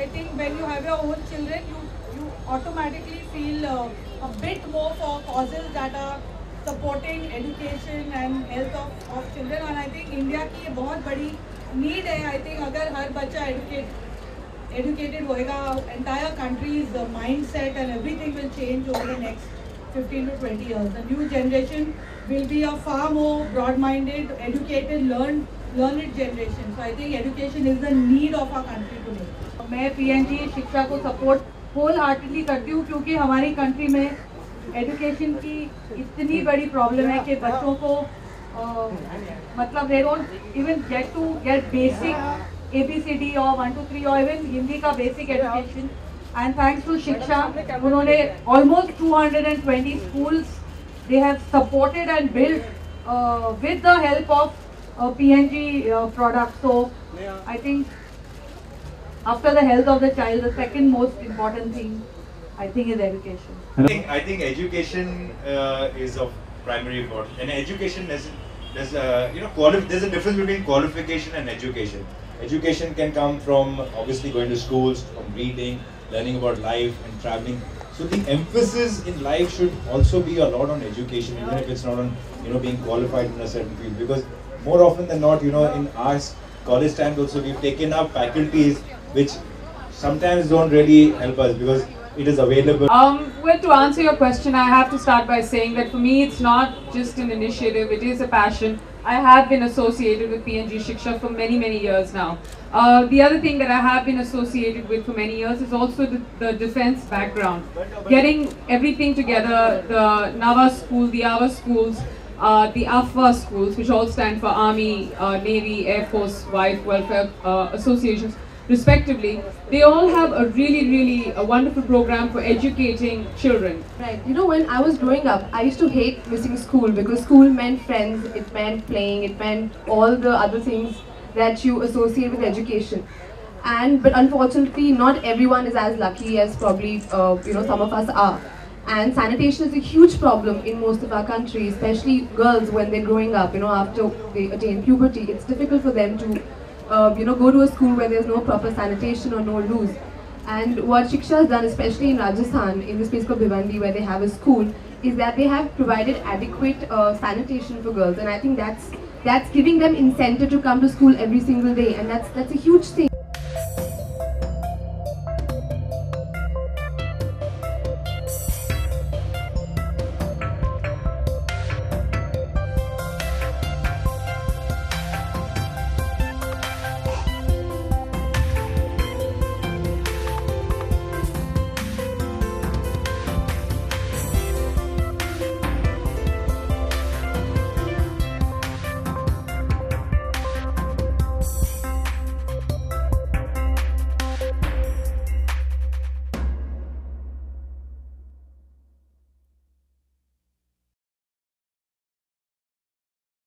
I think when you have your own children, you automatically feel a bit more for causes that are supporting education and health of children. And I think India की ये बहुत बड़ी need है. I think अगर हर बच्चा educated होएगा, entire country's mindset and everything will change over the next 15 to 20 years. The new generation will be a far more broad-minded, educated, learned generation. So I think education is the need of our country today. मैं PNG शिक्षा को support wholeheartedly करती हूँ क्योंकि हमारी country में education की इतनी बड़ी problem है कि बच्चों को मतलब they don't even get basic ABCD or 1 2 3 or even Hindi का basic education. And thanks to Shiksha, उन्होंने almost 220 schools they have supported and built with the help of PNG products. So I think after the health of the child, the second most important thing I think is education. I think education is of primary importance, and education there's a difference between qualification and education. Education can come from obviously going to schools, from reading, learning about life and traveling. So the emphasis in life should also be a lot on education, even if it's not on being qualified in a certain field. Because more often than not, in our college times also we've taken up faculties which sometimes don't really help us because it is available. Well, to answer your question, I have to start by saying that for me it's not just an initiative, it is a passion. I have been associated with PNG Shiksha for many years now. The other thing that I have been associated with for many years is also the defense background. Getting everything together, the Nava school, the Ava schools, the AFWA schools, which all stand for Army, Navy, Air Force, Wife Welfare Associations, respectively, they all have a really wonderful program for educating children. Right. When I was growing up, I used to hate missing school because school meant friends, it meant playing, it meant all the other things that you associate with education. But unfortunately, not everyone is as lucky as probably some of us are. And sanitation is a huge problem in most of our countries, especially girls when they're growing up. After they attain puberty, it's difficult for them to go to a school where there's no proper sanitation or no loos. And what Shiksha has done, especially in Rajasthan, in this place called Bhiwandi, where they have a school, is that they have provided adequate sanitation for girls. And I think that's giving them incentive to come to school every single day, and that's a huge thing.